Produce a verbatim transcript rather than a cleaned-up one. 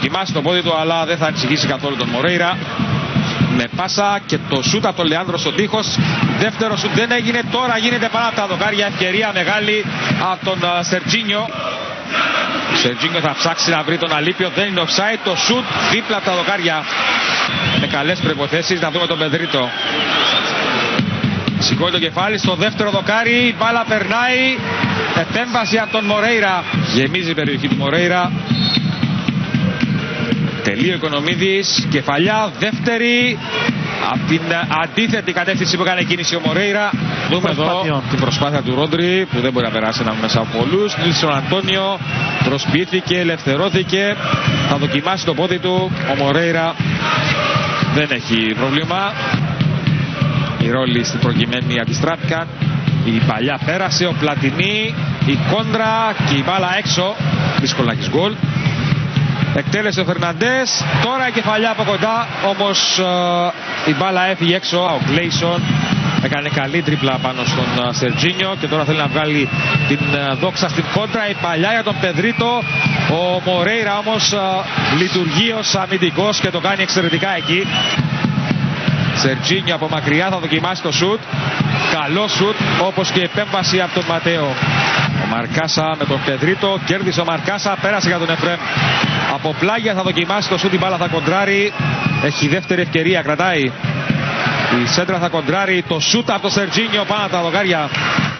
δοκιμάσει το πόδι του, αλλά δεν θα ανησυχήσει καθόλου τον Μορέιρα. Με πάσα και το σούτ από τον Λεάνδρο στον τείχος. Δεύτερο σούτ δεν έγινε, τώρα γίνεται πάνω από τα δοκάρια. Ευκαιρία μεγάλη από τον Σερτζίνιο. Ο Σερτζίνιο θα ψάξει να βρει τον Αλίπιο, δεν είναι offside. Το σούτ δίπλα από τα δοκάρια. Με καλές προϋποθέσεις, να δούμε τον Πεδρίτο. Σηκώνει το κεφάλι στο δεύτερο δοκάρι, η μπάλα περνάει. Επέμβαση από τον Μορέιρα. Γεμίζει η περιοχή του Μορέιρα. Τελείο Οικονομίδης, κεφαλιά, δεύτερη. Από την αντίθετη κατεύθυνση που έκανε κίνηση ο Μορέιρα. Δούμε εδώ την προσπάθεια του Ρόντρι που δεν μπορεί να περάσει ένα μέσα από πολλούς. Νίλσον Αντώνιο προσποιήθηκε, ελευθερώθηκε. Θα δοκιμάσει το πόδι του. Ο Μορέιρα δεν έχει πρόβλημα. Οι ρόλοι στην προκειμένη αντιστράφηκαν. Η παλιά πέρασε, ο Πλατινί, η κόντρα και η μπάλα έξω. Δύσκολα έχεις γκολ. Εκτέλεσε ο Φερναντές, τώρα η κεφαλιά από κοντά, όμως ε, η μπάλα έφυγε έξω. Ο Κλέισον έκανε καλή τρίπλα πάνω στον Σερτζίνιο και τώρα θέλει να βγάλει την ε, δόξα στην κόντρα. Η παλιά για τον Πεδρίτο. Ο Μορέιρα όμως ε, λειτουργεί ως αμυντικός και το κάνει εξαιρετικά εκεί. Σερτζίνιο από μακριά θα δοκιμάσει το σουτ. Καλό σουτ, όπως και η επέμβαση από τον Ματέο. Ο Μαρκάσα με τον Πεδρίτο, κέρδισε ο Μαρκάσα, πέρασε για τον Εφρέμ. Από πλάγια θα δοκιμάσει το σουτ, η μπάλα θα κοντράρει. Έχει δεύτερη ευκαιρία, κρατάει. Η σέντρα θα κοντράρει, το σουτ από τον Σερτζίνιο πάνω από τα δοκάρια.